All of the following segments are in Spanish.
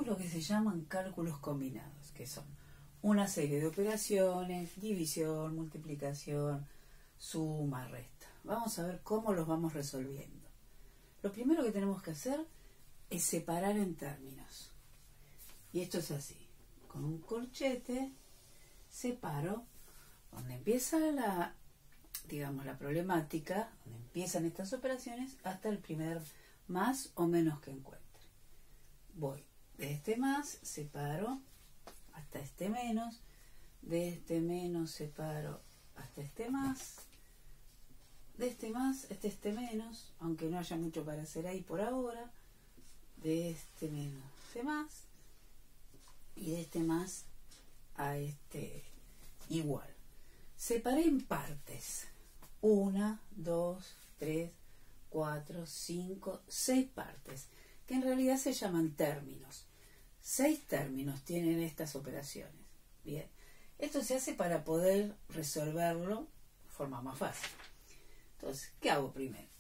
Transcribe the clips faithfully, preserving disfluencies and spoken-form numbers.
lo que se llaman cálculos combinados, que son una serie de operaciones, división, multiplicación, suma, resta. Vamos a ver cómo los vamos resolviendo. Lo primero que tenemos que hacer es separar en términos. Y esto es así. Con un corchete separo donde empieza la, digamos, la problemática, donde empiezan estas operaciones, hasta el primer más o menos que encuentre. Voy de este más, separo hasta este menos, de este menos separo hasta este más, de este más hasta este menos, aunque no haya mucho para hacer ahí por ahora, de este menos a este más, y de este más a este igual. Separé en partes, una, dos, tres, cuatro, cinco, seis partes, que en realidad se llaman términos. Seis términos tienen estas operaciones. Bien, esto se hace para poder resolverlo de forma más fácil. Entonces, ¿qué hago primero?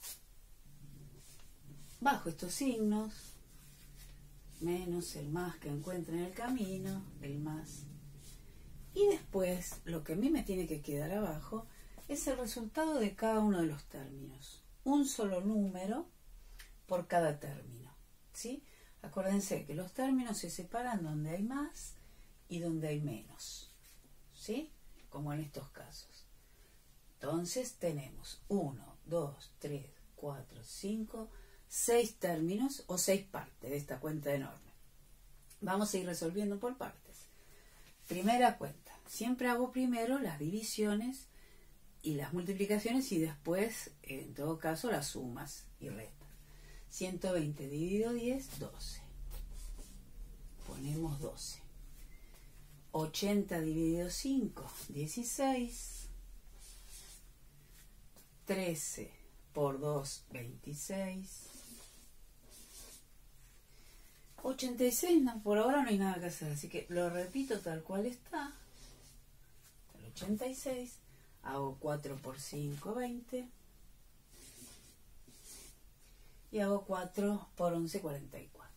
Bajo estos signos, menos el más que encuentre en el camino, el más. Y después, lo que a mí me tiene que quedar abajo es el resultado de cada uno de los términos. Un solo número por cada término, ¿sí? Acuérdense que los términos se separan donde hay más y donde hay menos, ¿sí? Como en estos casos. Entonces tenemos uno, dos, tres, cuatro, cinco, seis términos o seis partes de esta cuenta enorme. Vamos a ir resolviendo por partes. Primera cuenta. Siempre hago primero las divisiones y las multiplicaciones y después, en todo caso, las sumas y restas. ciento veinte dividido diez, doce. Ponemos doce. ochenta dividido cinco, dieciséis. trece por dos, veintiséis. ochenta y seis, no, por ahora no hay nada que hacer, así que lo repito tal cual está. El ochenta y seis. Hago cuatro por cinco, veinte. Y hago cuatro por once, cuarenta y cuatro.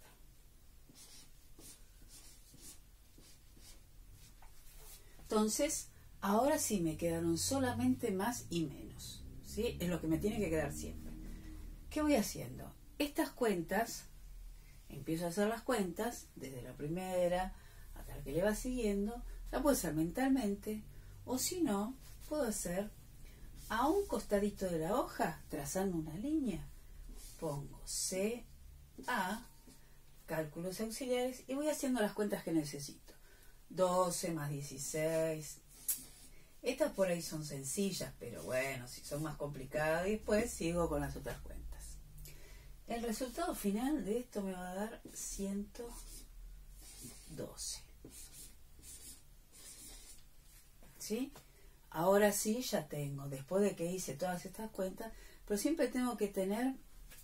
Entonces, ahora sí me quedaron solamente más y menos, ¿sí? Es lo que me tiene que quedar siempre. ¿Qué voy haciendo? Estas cuentas, empiezo a hacer las cuentas, desde la primera hasta la que le va siguiendo, la puedo hacer mentalmente, o si no, puedo hacer a un costadito de la hoja, trazando una línea. Pongo C, A, cálculos auxiliares, y voy haciendo las cuentas que necesito. doce más dieciséis. Estas por ahí son sencillas, pero bueno, si son más complicadas, después sigo con las otras cuentas. El resultado final de esto me va a dar ciento doce. ¿Sí? Ahora sí ya tengo, después de que hice todas estas cuentas, pero siempre tengo que tener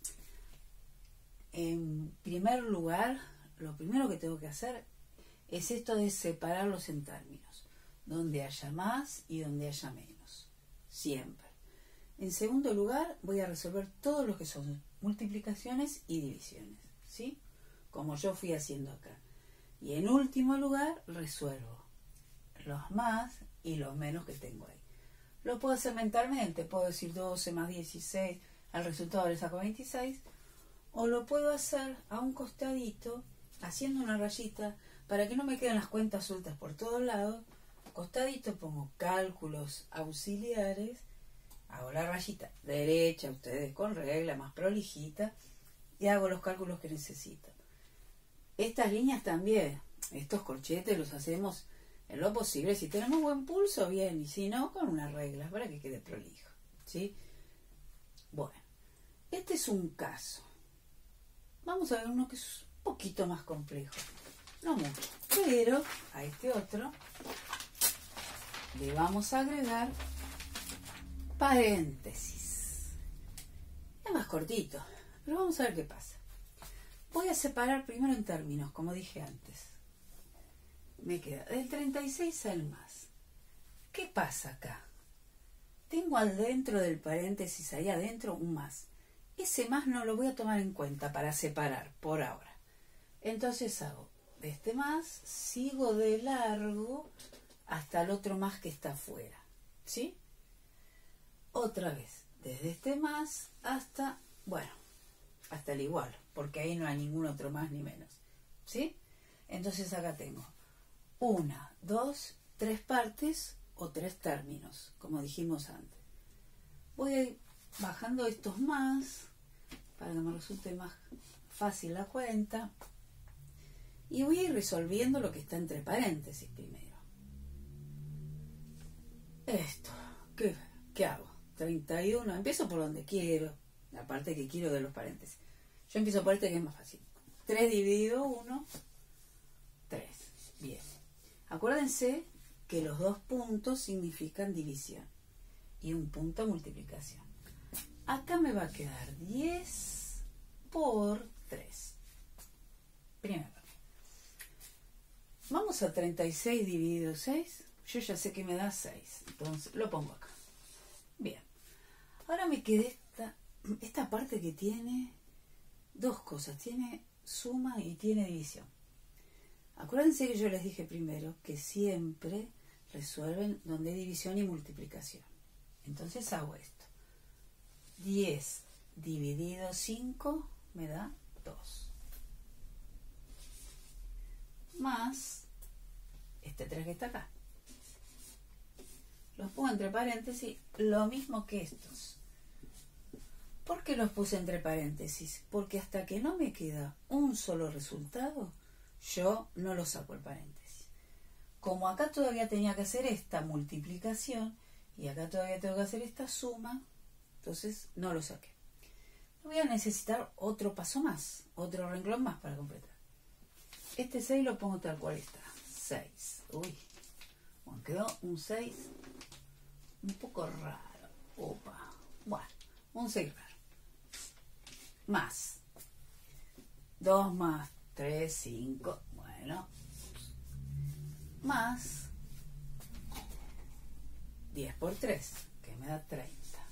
en primer lugar, lo primero que tengo que hacer es esto de separarlos en términos, donde haya más y donde haya menos, siempre. En segundo lugar, voy a resolver todo lo que son multiplicaciones y divisiones, ¿sí? Como yo fui haciendo acá. Y en último lugar, resuelvo los más y los menos que tengo ahí. Lo puedo hacer mentalmente, puedo decir doce más dieciséis, al resultado le saco veintiséis, o lo puedo hacer a un costadito, haciendo una rayita, para que no me queden las cuentas sueltas por todos lados. Costadito pongo cálculos auxiliares, hago la rayita derecha, ustedes con regla, más prolijita, y hago los cálculos que necesito. Estas líneas también, estos corchetes los hacemos en lo posible, si tenemos buen pulso, bien, y si no, con unas reglas para que quede prolijo, ¿sí? Bueno, este es un caso. Vamos a ver uno que es un poquito más complejo, no mucho, pero a este otro le vamos a agregar paréntesis. Es más cortito, pero vamos a ver qué pasa. Voy a separar primero en términos, como dije antes. Me queda del treinta y seis al más. ¿Qué pasa acá? Tengo al dentro del paréntesis, ahí adentro, un más. Ese más no lo voy a tomar en cuenta para separar por ahora. Entonces hago de este más, sigo de largo hasta el otro más que está afuera, ¿sí? Otra vez, desde este más hasta, bueno, hasta el igual, porque ahí no hay ningún otro más ni menos, ¿sí? Entonces acá tengo una, dos, tres partes o tres términos, como dijimos antes. Voy a ir bajando estos más para que me resulte más fácil la cuenta. Y voy a ir resolviendo lo que está entre paréntesis primero. Esto, ¿qué, qué hago? treinta y uno, empiezo por donde quiero, la parte que quiero de los paréntesis. Yo empiezo por este que es más fácil. tres dividido uno, tres. Bien. Acuérdense que los dos puntos significan división y un punto multiplicación. Acá me va a quedar diez por tres. Primero. Vamos a treinta y seis dividido seis. Yo ya sé que me da seis. Entonces lo pongo acá. Bien. Ahora me quedé esta, esta parte que tiene dos cosas. Tiene suma y tiene división. Acuérdense que yo les dije primero que siempre resuelven donde hay división y multiplicación. Entonces hago esto. diez dividido cinco me da dos. Más este tres que está acá. Los pongo entre paréntesis, lo mismo que estos. ¿Por qué los puse entre paréntesis? Porque hasta que no me queda un solo resultado, yo no lo saco el paréntesis. Como acá todavía tenía que hacer esta multiplicación y acá todavía tengo que hacer esta suma, entonces no lo saqué. Voy a necesitar otro paso más, otro renglón más para completar. Este seis lo pongo tal cual está. seis. Uy. Bueno, quedó un seis un poco raro. Opa. Bueno, un seis raro. Más. dos más tres, cinco. Bueno. Más diez por tres, que me da treinta.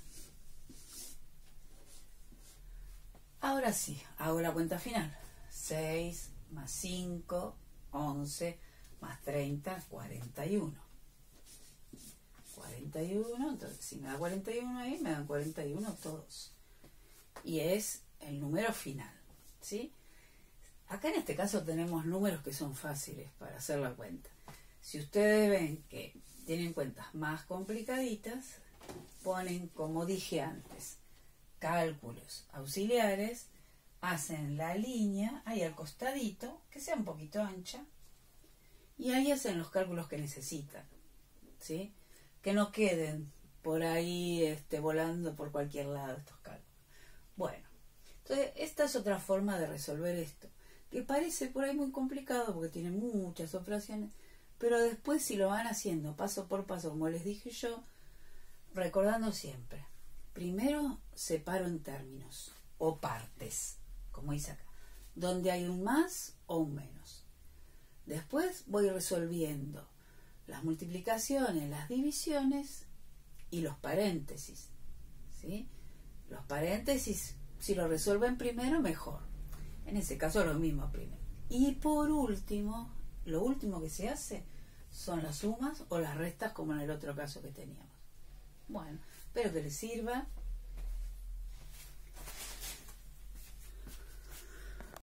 Ahora sí, hago la cuenta final. seis más cinco, once, más treinta, cuarenta y uno. cuarenta y uno, entonces si me da cuarenta y uno ahí, me dan cuarenta y uno todos. Y es el número final, ¿sí? Acá en este caso tenemos números que son fáciles para hacer la cuenta. Si ustedes ven que tienen cuentas más complicaditas, ponen, como dije antes, cálculos auxiliares, hacen la línea ahí al costadito, que sea un poquito ancha, y ahí hacen los cálculos que necesitan, ¿sí? Que no queden por ahí este, volando por cualquier lado estos cálculos. Bueno, entonces esta es otra forma de resolver esto, que parece por ahí muy complicado porque tiene muchas operaciones, pero después si lo van haciendo paso por paso, como les dije yo, recordando siempre, primero separo en términos o partes, como dice acá, donde hay un más o un menos. Después voy resolviendo las multiplicaciones, las divisiones y los paréntesis, ¿sí? Los paréntesis, si lo resuelven primero, mejor. En ese caso lo mismo primero. Y por último, lo último que se hace son las sumas o las restas, como en el otro caso que teníamos. Bueno, espero que les sirva.